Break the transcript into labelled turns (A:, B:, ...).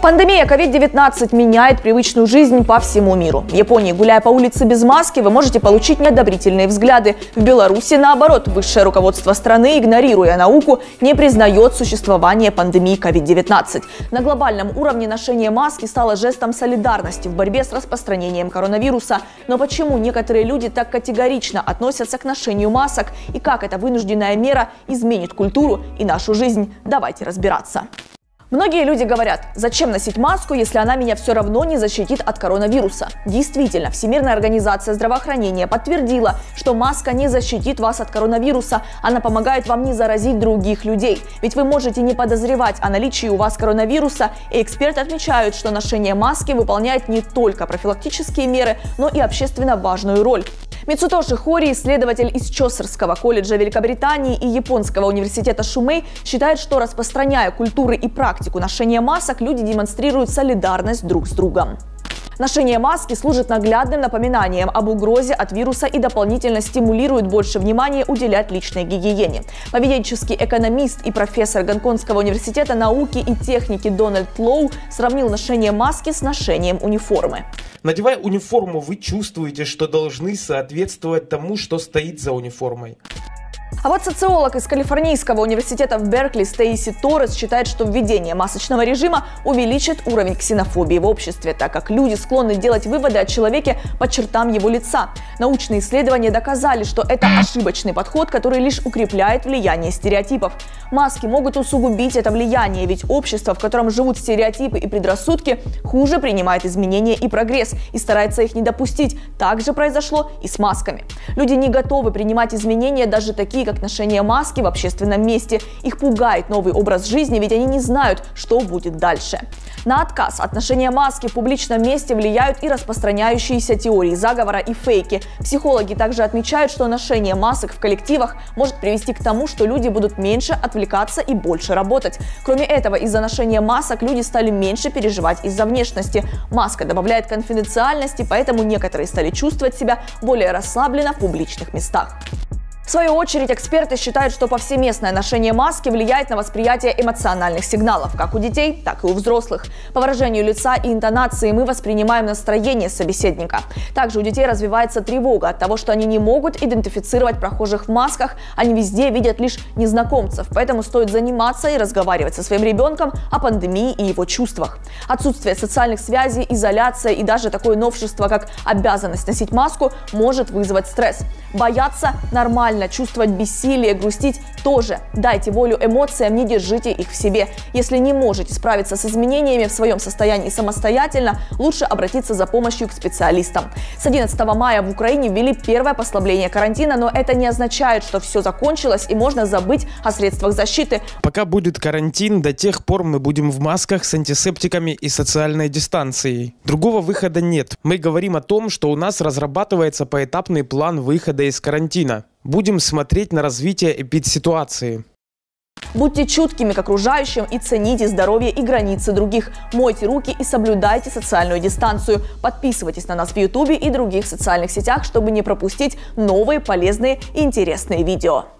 A: Пандемия COVID-19 меняет привычную жизнь по всему миру. В Японии, гуляя по улице без маски, вы можете получить неодобрительные взгляды. В Беларуси, наоборот, высшее руководство страны, игнорируя науку, не признает существование пандемии COVID-19. На глобальном уровне ношение маски стало жестом солидарности в борьбе с распространением коронавируса. Но почему некоторые люди так категорично относятся к ношению масок и как эта вынужденная мера изменит культуру и нашу жизнь? Давайте разбираться. Многие люди говорят, зачем носить маску, если она меня все равно не защитит от коронавируса. Действительно, Всемирная организация здравоохранения подтвердила, что маска не защитит вас от коронавируса, она помогает вам не заразить других людей. Ведь вы можете не подозревать о наличии у вас коронавируса, и эксперты отмечают, что ношение маски выполняет не только профилактические меры, но и общественно важную роль. Мицутоши Хори, исследователь из Чосерского колледжа Великобритании и Японского университета Шумэй, считает, что распространяя культуры и практику ношения масок, люди демонстрируют солидарность друг с другом. Ношение маски служит наглядным напоминанием об угрозе от вируса и дополнительно стимулирует больше внимания уделять личной гигиене. Поведенческий экономист и профессор Гонконгского университета науки и техники Дональд Лоу сравнил ношение маски с ношением униформы.
B: Надевая униформу, вы чувствуете, что должны соответствовать тому, что стоит за униформой.
A: А вот социолог из Калифорнийского университета в Беркли Стейси Торрес считает, что введение масочного режима увеличит уровень ксенофобии в обществе, так как люди склонны делать выводы о человеке по чертам его лица. Научные исследования доказали, что это ошибочный подход, который лишь укрепляет влияние стереотипов. Маски могут усугубить это влияние, ведь общество, в котором живут стереотипы и предрассудки, хуже принимает изменения и прогресс и старается их не допустить. Так же произошло и с масками. Люди не готовы принимать изменения, даже такие, как ношение маски в общественном месте. Их пугает новый образ жизни, ведь они не знают, что будет дальше. На отказ от ношения маски в публичном месте влияют и распространяющиеся теории заговора и фейки. Психологи также отмечают, что ношение масок в коллективах может привести к тому, что люди будут меньше отвлекаться и больше работать. Кроме этого, из-за ношения масок люди стали меньше переживать из-за внешности. Маска добавляет конфиденциальности, поэтому некоторые стали чувствовать себя более расслабленно в публичных местах. В свою очередь, эксперты считают, что повсеместное ношение маски влияет на восприятие эмоциональных сигналов, как у детей, так и у взрослых. По выражению лица и интонации мы воспринимаем настроение собеседника. Также у детей развивается тревога от того, что они не могут идентифицировать прохожих в масках, они везде видят лишь незнакомцев, поэтому стоит заниматься и разговаривать со своим ребенком о пандемии и его чувствах. Отсутствие социальных связей, изоляция и даже такое новшество, как обязанность носить маску, может вызвать стресс. Бояться нормально. Чувствовать бессилие, грустить тоже. Дайте волю эмоциям, не держите их в себе. Если не можете справиться с изменениями в своем состоянии самостоятельно, лучше обратиться за помощью к специалистам. С 11 мая в Украине ввели первое послабление карантина, но это не означает, что все закончилось и можно забыть о средствах защиты.
B: Пока будет карантин, до тех пор мы будем в масках с антисептиками и социальной дистанцией. Другого выхода нет. Мы говорим о том, что у нас разрабатывается поэтапный план выхода из карантина. Будем смотреть на развитие эпидситуации.
A: Будьте чуткими к окружающим и цените здоровье и границы других. Мойте руки и соблюдайте социальную дистанцию. Подписывайтесь на нас в YouTube и других социальных сетях, чтобы не пропустить новые полезные и интересные видео.